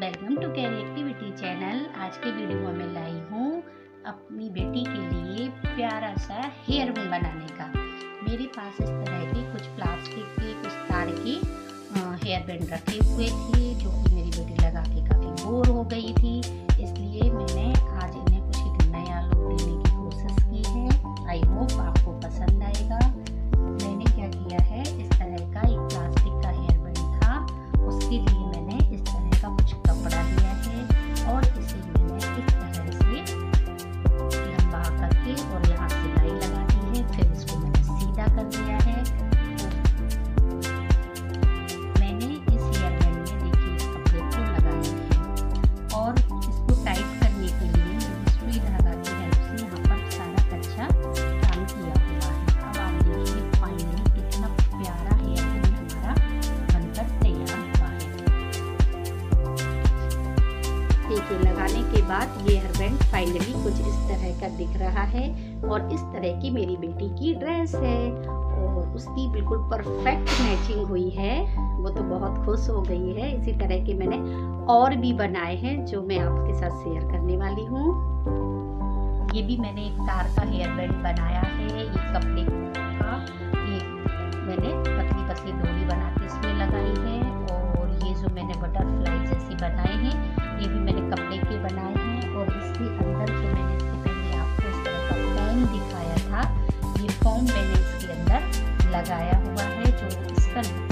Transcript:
Welcome to Carry activity channel. आज के video में मैं लाई हूँ अपनी बेटी के लिए प्यारा सा हेयर बैंड बनाने का। मेरे पास इस तरह के कुछ प्लास्टिक के कुछ तार के हेयर बैंड रखे हुए थे, जो कि मेरी बेटी लगा के काफ़ी बोर हो गई थी। इसलिए मैंने आज इन्हें कुछ एक नया लुक देने की कोशिश की है। आई होप आपको पसंद आएगा। मैंने क्या किया है, इस तरह का एक प्लास्टिक का हेयर बैंड था, उसके लिए मैंने इस तरह का कुछ कपड़ा लिया है और इसे मैंने इस तरह से लंबा करके और यहाँ सिलाई लगा दी है। फिर इसको मैंने सीधा कर दिया है। मैंने इस हेयर बैंड में देखिए इस कपड़े को लगाया है और इसको टाइट करने के लिए सुई धागा की हेल्प से यहाँ पर सारा कच्चा काम किया हुआ है। अब आप देखिए फाइनली कितना प्यारा हेयर बैंड हमारा बनकर तैयार हुआ है। देखिए लगाने के बाद ये हेयर बैंड फाइनली कुछ इस तरह का दिख रहा है और इस तरह की मेरी बेटी की ड्रेस है और उसकी बिल्कुल परफेक्ट मैचिंग हुई है। वो तो बहुत खुश हो गई है। इसी तरह के मैंने और भी बनाए हैं जो मैं आपके साथ शेयर करने वाली हूँ। ये भी मैंने एक तार का हेयर बैंड बनाया है, ये कपड़े का। ये मैंने पतली पतली डोरी बना के इसमें लगाई है और ये जो मैंने बटरफ्लाई जैसी बनाए हैं ये भी मैंने कपड़े के बनाए हैं। और इसके अंदर जो मैंने इससे पहले आपको इस तरह का फोम दिखाया था, ये फोम मैंने इसके अंदर लगाया हुआ है जो इसका